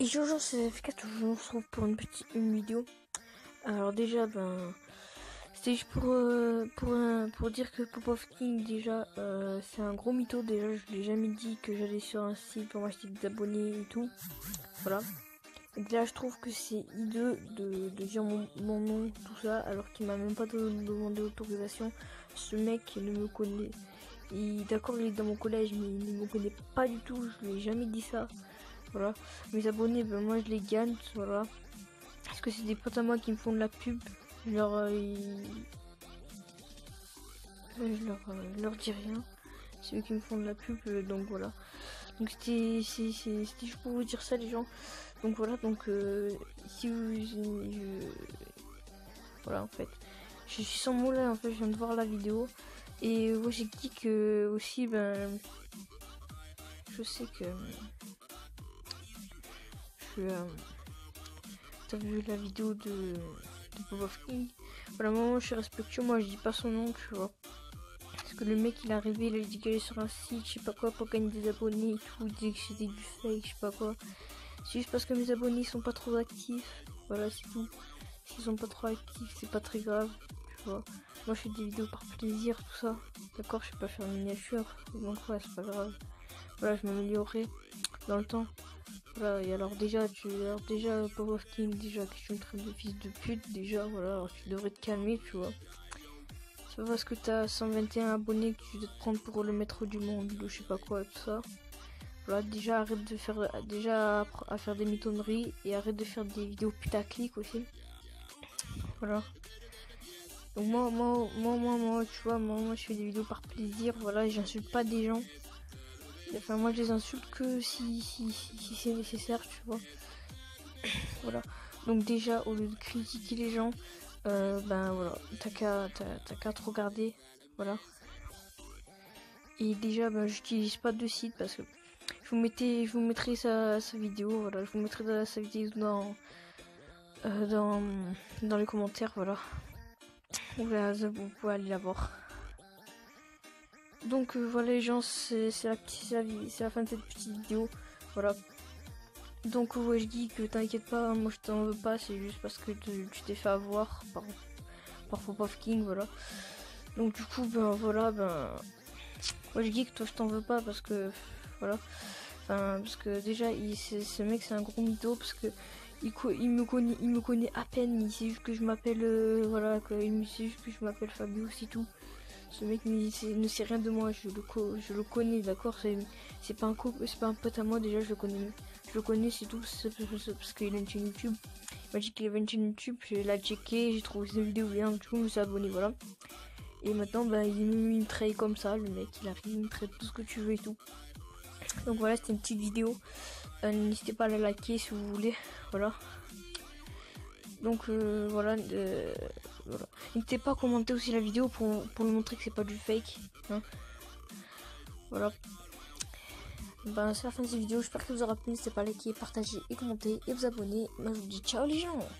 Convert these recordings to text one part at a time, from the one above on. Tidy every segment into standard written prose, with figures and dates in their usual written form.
Bonjour, c'est FK, toujours on se retrouve pour une vidéo. Alors déjà, c'était juste pour dire que Popovkin, déjà, c'est un gros mytho. Déjà, je l'ai jamais dit que j'allais sur un site pour m'acheter des abonnés et tout. Voilà. Donc là, je trouve que c'est hideux de dire mon nom, tout ça, alors qu'il m'a même pas demandé l'autorisation. Ce mec ne me connaît. D'accord, il est dans mon collège, mais il ne me connaît pas du tout. Je lui ai jamais dit ça. Voilà. Mes abonnés, moi je les gagne. Voilà. Parce que c'est des potes à moi qui me font de la pub. Je leur dis rien. C'est eux qui me font de la pub, donc voilà. Donc c'était juste pour vous dire ça, les gens. Donc voilà, si voilà, en fait. Je suis sans mots là, en fait, je viens de voir la vidéo. Et moi j'ai dit que aussi, je sais que t'as vu la vidéo de Popovkin. Voilà, moi je suis respectueux, moi je dis pas son nom, tu vois. Parce que le mec il est arrivé, il a dit qu'il allait sur un site, je sais pas quoi, pour gagner des abonnés et tout, il disait que c'était du fake, je sais pas quoi. C'est juste parce que mes abonnés sont pas trop actifs, voilà, c'est tout. S'ils sont pas trop actifs, c'est pas très grave, tu vois. Moi je fais des vidéos par plaisir, tout ça. D'accord, je sais pas faire une miniature, donc ouais, c'est pas grave. Voilà, je m'améliorerai dans le temps. Voilà, et alors déjà, Popovkin, déjà que tu me traites de fils de pute, déjà, voilà, alors tu devrais te calmer, tu vois. C'est pas parce que t'as 121 abonnés que tu dois te prendre pour le maître du monde, ou je sais pas quoi, tout ça. Voilà, déjà arrête de faire, à faire des mitonneries, et arrête de faire des vidéos putaclic aussi. Voilà. Donc moi, tu vois, moi je fais des vidéos par plaisir, voilà, j'insulte pas des gens. Enfin, moi je les insulte que si c'est nécessaire, tu vois. Voilà. Donc déjà, au lieu de critiquer les gens, voilà, t'as qu'à te regarder, voilà. Et déjà, j'utilise pas de site parce que je vous mettrai sa vidéo, voilà, je vous mettrai sa vidéo dans les commentaires, voilà. Voilà, vous pouvez aller la voir. Donc voilà les gens, c'est la fin de cette petite vidéo, voilà. Donc ouais, je dis que t'inquiète pas, moi je t'en veux pas, c'est juste parce que tu t'es fait avoir par Popovkin, voilà. Donc du coup, moi je dis que toi je t'en veux pas parce que, voilà. Enfin, parce que déjà, ce mec c'est un gros mytho parce que il me connaît à peine, il sait juste que je m'appelle, voilà, il sait juste que je m'appelle Fabio, c'est tout. Ce mec ne sait rien de moi, je le connais, d'accord, c'est pas un pote à moi, déjà je le connais, c'est tout, parce qu'il a une chaîne YouTube. Il m'a dit qu'il avait une chaîne YouTube, je l'ai checké, j'ai trouvé ses vidéos bien, du coup je me suis abonné, voilà. Et maintenant il me trahit comme ça, le mec, il arrive, il me traite tout ce que tu veux et tout. Donc voilà, c'était une petite vidéo, n'hésitez pas à la liker si vous voulez, voilà. Donc voilà, n'hésitez pas à commenter aussi la vidéo pour lui montrer que c'est pas du fake, hein. Voilà. C'est la fin de cette vidéo, j'espère que vous aura plu, n'hésitez pas à liker, partager et commenter et vous abonner. Moi je vous dis ciao les gens.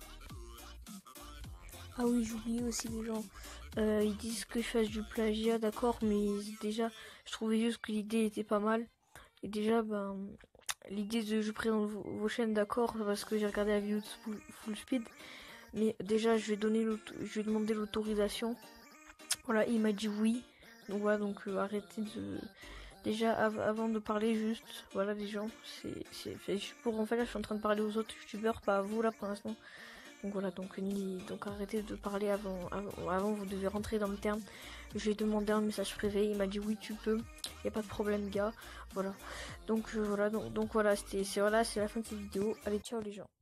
Ah oui, j'oublie aussi les gens, ils disent que je fasse du plagiat, d'accord, mais déjà je trouvais juste que l'idée était pas mal. Et déjà l'idée de je présente vos chaînes, d'accord, parce que j'ai regardé la vidéo de Full Speed. Mais déjà je vais demander l'autorisation. Voilà, il m'a dit oui. Donc voilà, arrêtez de. Déjà avant de parler, juste voilà les gens, c'est fait juste pour, en fait là je suis en train de parler aux autres youtubeurs, pas à vous là pour l'instant. Donc voilà, donc arrêtez de parler avant, vous devez rentrer dans le terme. Je lui ai demandé un message privé, il m'a dit oui tu peux, y a pas de problème gars. Voilà. Donc voilà, c'est la fin de cette vidéo. Allez ciao les gens.